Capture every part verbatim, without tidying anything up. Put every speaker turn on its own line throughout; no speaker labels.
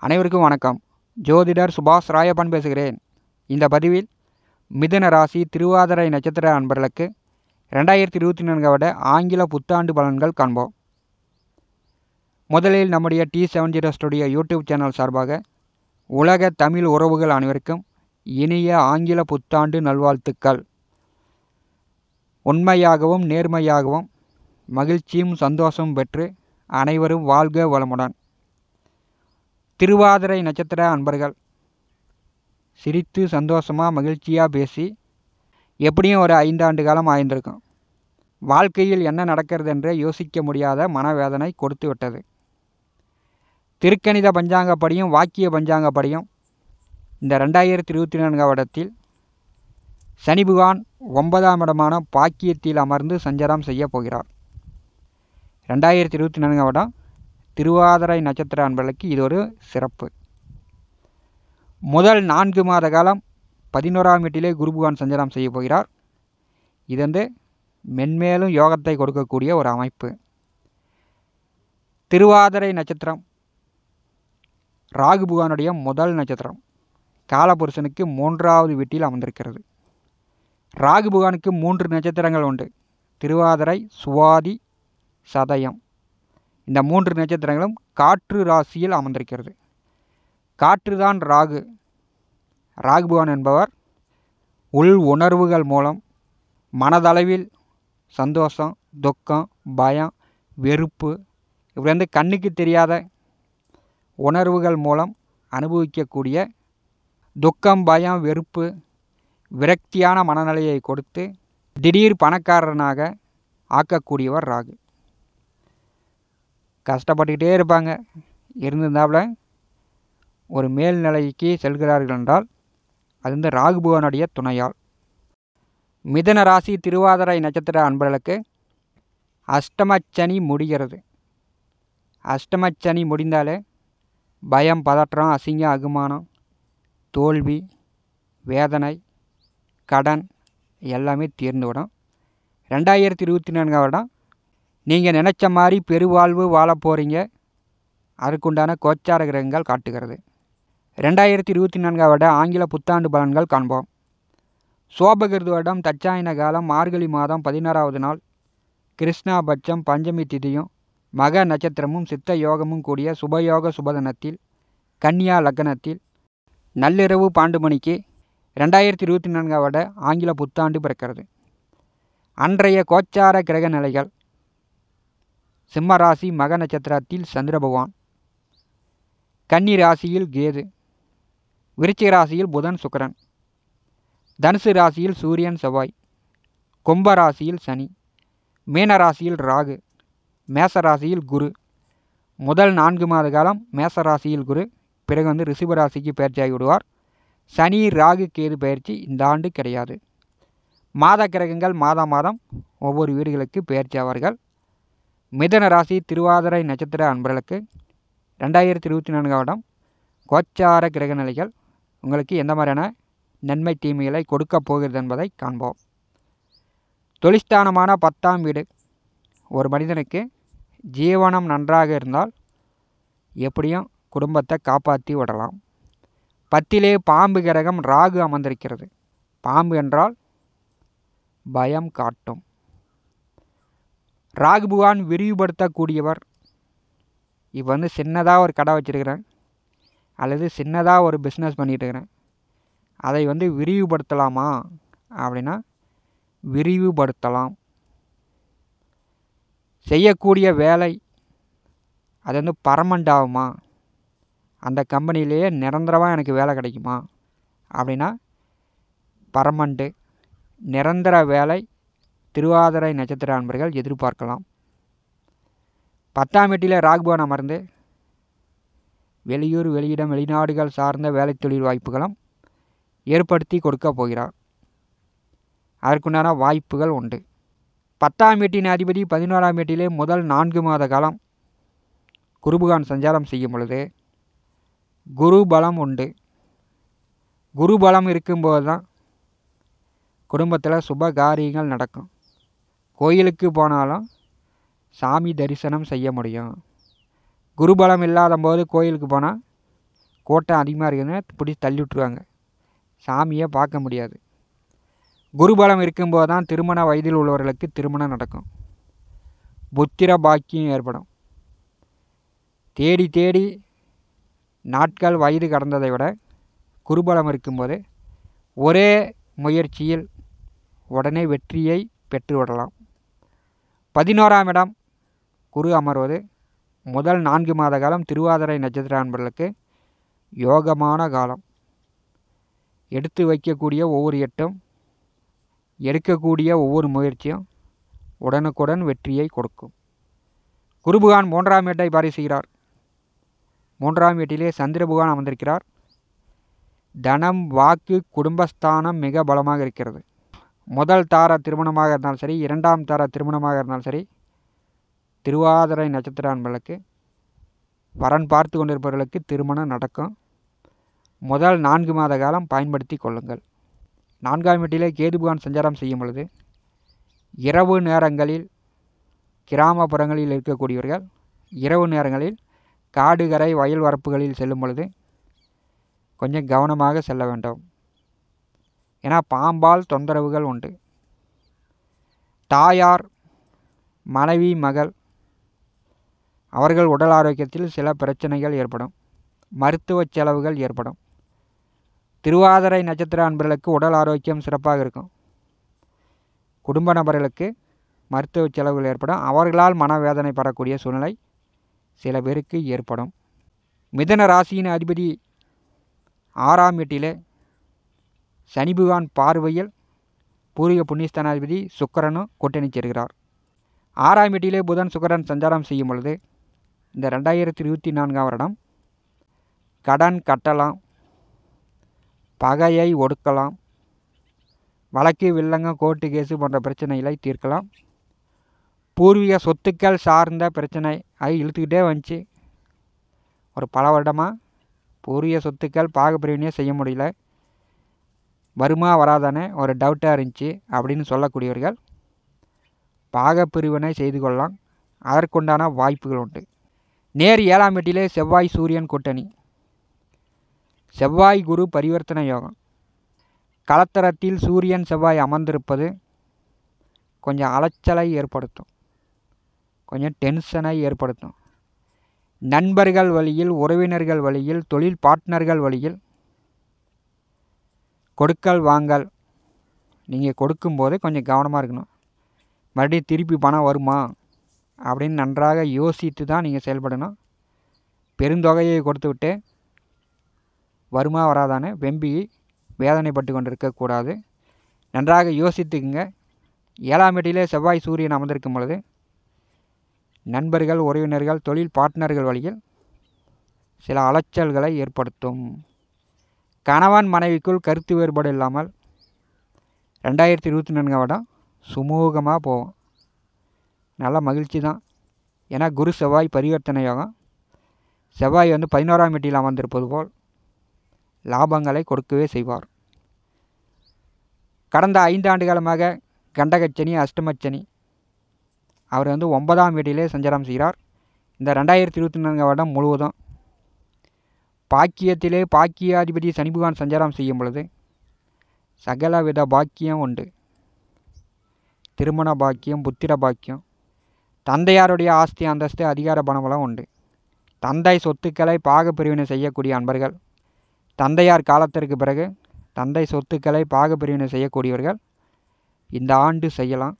அனைவருக்கும் வணக்கம். ஜோதிடர் சுபாஷ் ராயப்பன் பேசுகிறேன். இந்த பதிவில் மிதுன ராசி திருவாதிரை நட்சத்திர அன்பர்களுக்கு ரெண்டாயிரத்தி இருபத்தி நான்காம் வருட ஆங்கில புத்தாண்டு பலன்கள் காண்போம். முதலில் நம்முடைய T seven zero studio YouTube channel சார்பாக உலக தமிழ் உறவுகள் அனைவருக்கும் இனிய ஆங்கில புத்தாண்டு நல்வாழ்த்துக்கள். உண்மையாகவும் நேர்மையாகவும் மகிழ்ச்சியும் சந்தோஷமும் பெற்று அனைவரும் வாழ்க வளமுடன். திருவாதிரை நட்சத்திர அன்பர்கள் சிரித்து சந்தோஷமாக மகிழ்ச்சியாக பேசி எப்படியும் ஒரு ஐந்தாண்டு காலம் ஆய்ந்திருக்கும். வாழ்க்கையில் என்ன நடக்கிறது என்று யோசிக்க முடியாத மனவேதனை கொடுத்து விட்டது. திருக்கணித பஞ்சாங்கப்படியும் வாக்கிய பஞ்சாங்கப்படியும் இந்த ரெண்டாயிரத்தி இருபத்தி நான்காம் வருடத்தில் சனி பகவான் ஒன்பதாம் இடமான பாக்கியத்தில் அமர்ந்து சஞ்சாரம் செய்ய போகிறார். ரெண்டாயிரத்தி இருபத்தி நான்காம் வருடம் திருவாதிரை நட்சத்திர அன்பர்களுக்கு இது ஒரு சிறப்பு. முதல் நான்கு மாத காலம் பதினோராம் வீட்டிலே குரு பகவான் சஞ்சாரம் செய்ய போகிறார். இது வந்து மென்மேலும் யோகத்தை கொடுக்கக்கூடிய ஒரு அமைப்பு. திருவாதிரை நட்சத்திரம் ராகு பகவானுடைய முதல் நட்சத்திரம். காலபுருஷனுக்கு மூன்றாவது வீட்டில் அமர்ந்திருக்கிறது. ராகு பகவானுக்கு மூன்று நட்சத்திரங்கள் உண்டு. திருவாதிரை, சுவாதி, சதயம். இந்த மூன்று நட்சத்திரங்களும் காற்று ராசியில் அமர்ந்திருக்கிறது. காற்றுதான் ராகு. ராகு பகவான் என்பவர் உள் உணர்வுகள் மூலம் மனதளவில் சந்தோஷம், துக்கம், பயம், வெறுப்பு இப்படி வந்து கண்ணுக்கு தெரியாத உணர்வுகள் மூலம் அனுபவிக்கக்கூடிய துக்கம், பயம், வெறுப்பு, விரக்தியான மனநிலையை கொடுத்து திடீர் பணக்காரனாக ஆக்கக்கூடியவர் ராகு. கஷ்டப்பட்டுக்கிட்டே இருப்பாங்க. இருந்திருந்தாப்புல ஒரு மேல்நிலைக்கு செல்கிறார்கள் என்றால் அது வந்து ராகு பகவானுடைய துணையால். மிதுன ராசி திருவாதிரை நட்சத்திர அன்பர்களுக்கு அஷ்டமச்சனி முடிகிறது. அஷ்டமச்சனி முடிந்தாலே பயம், பதற்றம், அசிங்கம், அகுமானம், தோல்வி, வேதனை, கடன் எல்லாமே தீர்ந்துவிடும். ரெண்டாயிரத்தி இருபத்தி நான்காம் வருடம் நீங்கள் நினச்ச மாதிரி பெருவாழ்வு வாழ போகிறீங்க. அதுக்குண்டான கோச்சார கிரகங்கள் காட்டுகிறது. ரெண்டாயிரத்தி இருபத்தி நான்காம் வருட ஆங்கில புத்தாண்டு பலன்கள் காண்போம். சோபகிருது வருடம் தட்சாயன காலம் மார்கழி மாதம் பதினாறாவது நாள் கிருஷ்ணாபட்சம் பஞ்சமி திதியும் மக நட்சத்திரமும் சித்த யோகமும் கூடிய சுபயோக சுபதனத்தில் கன்னியா லக்னத்தில் நள்ளிரவு பன்னெண்டு மணிக்கு ரெண்டாயிரத்தி இருபத்தி நான்காம் வருட ஆங்கில புத்தாண்டு பிறக்கிறது. அன்றைய கோச்சார கிரக நிலைகள்: சிம்ம ராசி மக நட்சத்திரத்தில் சந்திர பகவான், கன்னி ராசியில் கேது, விருச்சிக ராசியில் புதன் சுக்கிரன், தனுசு ராசியில் சூரியன் செவ்வாய், கும்ப ராசியில் சனி, மீன ராசியில் ராகு, மேச ராசியில் குரு. முதல் நான்கு மாத காலம் மேச ராசியில் குரு, பிறகு வந்து ரிஷப ராசிக்கு பயிற்சியாகி விடுவார். சனி, ராகு, கேது பயிற்சி இந்த ஆண்டு கிடையாது. மாத கிரகங்கள் மாதம் மாதம் ஒவ்வொரு வீடுகளுக்கு பயிற்சி ஆவார்கள். மிதுன ராசி திருவாதிரை நட்சத்திர அன்பர்களுக்கு ரெண்டாயிரத்தி இருபத்தி நான்காம் வருடம் கோச்சார கிரக நிலைகள் உங்களுக்கு எந்த மாதிரியான நன்மை தீமைகளை கொடுக்க போகிறது என்பதை காண்போம். தொழிற்ஸ்தானமான பத்தாம் வீடு ஒரு மனிதனுக்கு ஜீவனம் நன்றாக இருந்தால் எப்படியும் குடும்பத்தை காப்பாற்றி விடலாம். பத்திலே பாம்பு கிரகம் ராகு அமர்ந்திருக்கிறது. பாம்பு என்றால் பயம் காட்டும். ராகு பகவான் விரிவுபடுத்தக்கூடியவர். இப்போ வந்து சின்னதாக ஒரு கடை வச்சுருக்கிறேன் அல்லது சின்னதாக ஒரு பிஸ்னஸ் பண்ணிகிட்ருக்கிறேன், அதை வந்து விரிவுபடுத்தலாமா அப்படின்னா விரிவுபடுத்தலாம். செய்யக்கூடிய வேலை அது வந்து பர்மனெண்ட் ஆகுமா, அந்த கம்பெனிலேயே நிரந்தரமாக எனக்கு வேலை கிடைக்குமா அப்படின்னா பர்மனெண்ட்டு நிரந்தர வேலை திருவாதிரை நட்சத்திர அன்பர்கள் எதிர்பார்க்கலாம். பத்தாம் வீட்டில் ராகு பகவான் அமர்ந்து வெளியூர், வெளியிடம், வெளிநாடுகள் சார்ந்த வேலை தொழில் வாய்ப்புகளும் ஏற்படுத்தி கொடுக்க போகிறார். அதற்குண்டான வாய்ப்புகள் உண்டு. பத்தாம் வீட்டின் அதிபதி பதினோராம் வீட்டிலே முதல் நான்கு மாத காலம் குரு பகவான் சஞ்சாரம் செய்யும் பொழுது குரு பலம் உண்டு. குரு பலம் இருக்கும்போது தான் குடும்பத்தில் சுப காரியங்கள் நடக்கும். கோயிலுக்கு போனாலும் சாமி தரிசனம் செய்ய முடியும். குருபலம் இல்லாத போது கோயிலுக்கு போனால் கோட்டம் அதிகமாக இருக்குதுன்னு பிடிச்சி தள்ளி விட்ருவாங்க. சாமியை பார்க்க முடியாது. குருபலம் இருக்கும்போது தான் திருமண வயதில் உள்ளவர்களுக்கு திருமணம் நடக்கும். புத்திர பாக்கியம் ஏற்படும். தேடி தேடி நாட்கள் வயது கடந்ததை விட குருபலம் இருக்கும்போது ஒரே முயற்சியில் உடனே வெற்றியை பெற்றுவிடலாம். பதினோராம் இடம் குரு அமர்வது முதல் நான்கு மாத காலம் திருவாதிரை நட்சத்திர அன்பர்களுக்கு யோகமான காலம். எடுத்து வைக்கக்கூடிய ஒவ்வொரு எட்டும், எடுக்கக்கூடிய ஒவ்வொரு முயற்சியும் உடனுக்குடன் வெற்றியை கொடுக்கும். குரு பகவான் மூன்றாம் வீட்டை பாரிசுகிறார். மூன்றாம் வீட்டிலே சந்திர பகவான் அமர்ந்திருக்கிறார். தனம், வாக்கு, குடும்பஸ்தானம் மிக பலமாக இருக்கிறது. முதல் தார திருமணமாக இருந்தாலும் சரி, இரண்டாம் தார திருமணமாக இருந்தாலும் சரி, திருவாதிரை நட்சத்திர அன்பர்களுக்கு வரன் பார்த்து கொண்டிருப்பவர்களுக்கு திருமணம் நடக்கும். முதல் நான்கு மாத காலம் பயன்படுத்தி கொள்ளுங்கள். நான்காம் வீட்டிலே கேது பகவான் சஞ்சாரம் செய்யும் பொழுது இரவு நேரங்களில் கிராமப்புறங்களில் இருக்கக்கூடியவர்கள் இரவு நேரங்களில் காடுகரை வயல் வரப்புகளில் செல்லும் பொழுது கொஞ்சம் கவனமாக செல்ல வேண்டும். ஏன்னா பாம்பால் தொந்தரவுகள் உண்டு. தாயார், மனைவி, மகள் அவர்கள் உடல் ஆரோக்கியத்தில் சில பிரச்சனைகள் ஏற்படும். மருத்துவ செலவுகள் ஏற்படும். திருவாதிரை நட்சத்திர அன்பர்களுக்கு உடல் ஆரோக்கியம் சிறப்பாக இருக்கும். குடும்ப நபர்களுக்கு மருத்துவ செலவுகள் ஏற்படும். அவர்களால் மனவேதனை படக்கூடிய சூழ்நிலை சில பேருக்கு ஏற்படும். மிதுன ராசியின் அதிபதி ஆறாம் வீட்டிலே சனி பகவான் பார்வையில் பூர்வீக புண்ணியஸ்தானாதிபதி சுக்கிரனும் கூட்டணி சேர்கிறார். ஆறாம் வீட்டிலே புதன் சுக்கிரன் சஞ்சாரம் செய்யும் பொழுது இந்த ரெண்டாயிரத்தி இருபத்தி நான்காம் வருடம் கடன் கட்டலாம், பகையை ஒடுக்கலாம், வழக்கு, வில்லங்கம், கோர்ட்டு கேஸு போன்ற பிரச்சனைகளை தீர்க்கலாம். பூர்வீக சொத்துக்கள் சார்ந்த பிரச்சனை அது இழுத்துக்கிட்டே வந்துச்சு. ஒரு பல வருடமாக பூர்வீக சொத்துக்கள் பாகப்பிரிவினையே செய்ய முடியல, வருமா வராதானே ஒரு டவுட்டாக இருந்துச்சு அப்படின்னு சொல்லக்கூடியவர்கள் பாகப்பிரிவினை செய்து கொள்ளலாம். அதற்குண்டான வாய்ப்புகள் உண்டு. நேர் ஏழாம் வீட்டிலே செவ்வாய் சூரியன் கூட்டணி. செவ்வாய் குரு பரிவர்த்தனை யோகம். களத்தரத்தில் சூரியன் செவ்வாய் அமர்ந்திருப்பது கொஞ்சம் அலைச்சலை ஏற்படுத்தும், கொஞ்சம் டென்ஷனை ஏற்படுத்தும். நண்பர்கள் வழியில், உறவினர்கள் வழியில், தொழில் பார்ட்னர்கள் வழியில் கொடுக்கல் வாங்கல் நீங்கள் கொடுக்கும்போது கொஞ்சம் கவனமாக இருக்கணும். மறுபடியும் திருப்பி பணம் வருமா அப்படின்னு நன்றாக யோசித்து தான் நீங்கள் செயல்படணும். பெருந்தொகையை கொடுத்து விட்டு வருமா வராதானே வெம்பி வேதனைப்பட்டு கொண்டு இருக்கக்கூடாது. நன்றாக யோசித்துக்குங்க. ஏழாம் வீட்டிலே செவ்வாய் சூரியன் அமர்ந்திருக்கும் பொழுது நண்பர்கள், உறவினர்கள், தொழில் பார்ட்னர்கள் வழியில் சில அலைச்சல்களை ஏற்படுத்தும். கணவன் மனைவிக்குள் கருத்து வேறுபாடு இல்லாமல் ரெண்டாயிரத்தி இருபத்தி நான்காம் வருடம் சுமூகமாக போவோம். நல்ல மகிழ்ச்சி தான். ஏன்னா குரு செவ்வாய் பரிவர்த்தனை யோகம். செவ்வாய் வந்து பதினோராம் வீட்டில் அமர்ந்திருப்பது போல் லாபங்களை கொடுக்கவே செய்வார். கடந்த ஐந்து ஆண்டு காலமாக கண்டகச்சனி, அஷ்டமச்சனி அவர் வந்து ஒன்பதாம் வீட்டிலே சஞ்சாரம் செய்கிறார். இந்த ரெண்டாயிரத்தி இருபத்தி நான்காம் வருடம் முழுவதும் பாக்கியத்திலே பாக்கியாதிபதி சனி பகவான் சஞ்சாரம் செய்யும் பொழுது சகலவித பாக்கியம் உண்டு. திருமண பாக்கியம், புத்திர பாக்கியம், தந்தையாருடைய ஆஸ்தி, அந்தஸ்து, அதிகார பணபலம் உண்டு. தந்தை சொத்துக்களை பாகப்பிரிவினை செய்யக்கூடிய அன்பர்கள், தந்தையார் காலத்திற்கு பிறகு தந்தை சொத்துக்களை பாகப்பிரிவினை செய்யக்கூடியவர்கள் இந்த ஆண்டு செய்யலாம்.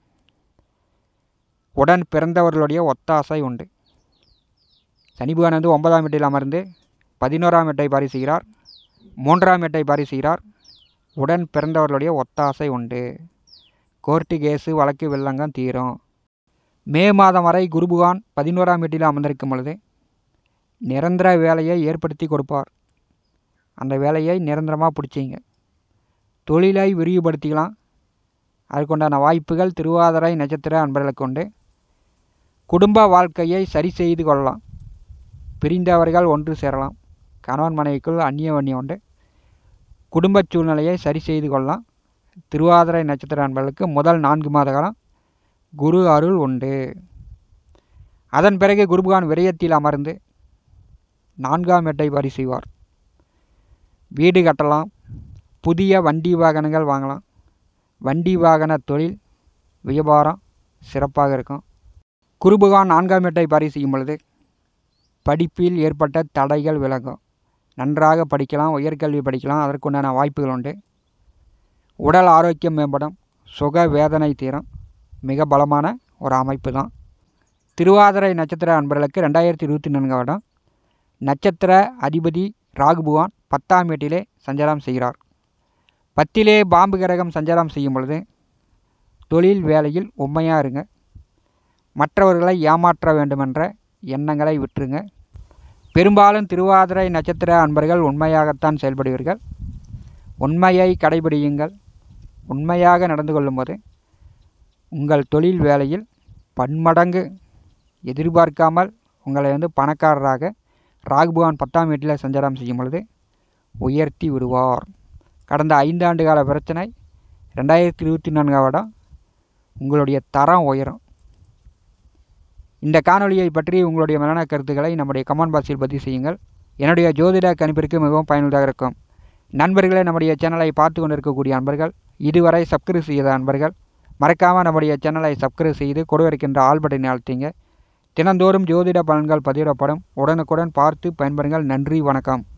உடன் பிறந்தவர்களுடைய ஒத்தாசை உண்டு. சனி பகவான் வந்து ஒன்பதாம் வீட்டில் அமர்ந்து பதினோராம் வீட்டை பாரிசுகிறார், மூன்றாம் வீட்டை பாரிசுகிறார். உடன் பிறந்தவர்களுடைய ஒத்தாசை உண்டு. கோர்ட்டு கேஸு, வழக்கு, வில்லங்கம் தீரும். மே மாதம் வரை குரு பகவான் பதினோராம் வீட்டில் அமர்ந்திருக்கும் பொழுது நிரந்தர வேலையை ஏற்படுத்தி கொடுப்பார். அந்த வேலையை நிரந்தரமாக பிடிச்சிங்க. தொழிலை விரிவுபடுத்திக்கலாம். அதுக்குண்டான வாய்ப்புகள் திருவாதிரை நட்சத்திர அன்பர்களுக்கு உண்டு. குடும்ப வாழ்க்கையை சரி செய்து கொள்ளலாம். பிரிந்தவர்கள் ஒன்று சேரலாம். கணவன் மனைவிக்குள் அந்நியவன்யம் உண்டு. குடும்ப சூழ்நிலையை சரி செய்து கொள்ளலாம். திருவாதிரை நட்சத்திர அன்பர்களுக்கு முதல் நான்கு மாத காலம் குரு அருள் உண்டு. அதன் பிறகு குரு பகவான் விரயத்தில் அமர்ந்து நான்காம் வீட்டை வரி செய்வார். வீடு கட்டலாம், புதிய வண்டி வாகனங்கள் வாங்கலாம். வண்டி வாகன தொழில் வியாபாரம் சிறப்பாக இருக்கும். குருபகவான் நான்காம் வீட்டை பாரி செய்யும் பொழுது படிப்பில் ஏற்பட்ட தடைகள் விலகும். நன்றாக படிக்கலாம், உயர்கல்வி படிக்கலாம், அதற்குண்டான வாய்ப்புகள் உண்டு. உடல் ஆரோக்கியம் மேம்படும், சுக வேதனை தீரும். மிக பலமான ஒரு அமைப்பு தான். திருவாதிரை நட்சத்திர அன்பர்களுக்கு ரெண்டாயிரத்தி இருபத்தி நான்காம் வருடம் நட்சத்திர அதிபதி ராகு பகவான் பத்தாம் வீட்டிலே சஞ்சாரம் செய்கிறார். பத்திலே பாம்பு கிரகம் சஞ்சாரம் செய்யும் பொழுது தொழில் வேலையில் உண்மையாக இருங்க. மற்றவர்களை ஏமாற்ற வேண்டுமென்ற எண்ணங்களை விட்டுருங்க. பெரும்பாலும் திருவாதிரை நட்சத்திர அன்பர்கள் உண்மையாகத்தான் செயல்படுவீர்கள். உண்மையை கடைபிடியுங்கள். உண்மையாக நடந்து கொள்ளும்போது உங்கள் தொழில் வேலையில் பன்மடங்கு எதிர்பார்க்காமல் உங்களை வந்து பணக்காரராக ராகு பகவான் பத்தாம் வீட்டில் சஞ்சாரம் செய்யும் பொழுது உயர்த்தி விடுவார். கடந்த ஐந்தாண்டு கால பிரச்சனை ரெண்டாயிரத்தி இருபத்தி நான்காம் வருடம் உங்களுடைய தரம் உயரும். இந்த காணொலியை பற்றி உங்களுடைய மேலான கருத்துக்களை நம்முடைய கமெண்ட் பாக்ஸில் பதிவு செய்யுங்கள். என்னுடைய ஜோதிட கணிப்பிற்கு மிகவும் பயனுள்ளதாக இருக்கும். நண்பர்களே, நம்முடைய சேனலை பார்த்து கொண்டிருக்கக்கூடிய அன்பர்கள், இதுவரை சப்ஸ்கிரைப் செய்த அன்பர்கள் மறக்காமல் நம்முடைய சேனலை சப்ஸ்கிரைப் செய்து கொடுக்கின்ற ஆல் பட்டனை அழுத்திங்க. தினந்தோறும் ஜோதிட பலன்கள் பதிவிடப்படும். உடனுக்குடன் பார்த்து பயன்பெறுங்கள். நன்றி, வணக்கம்.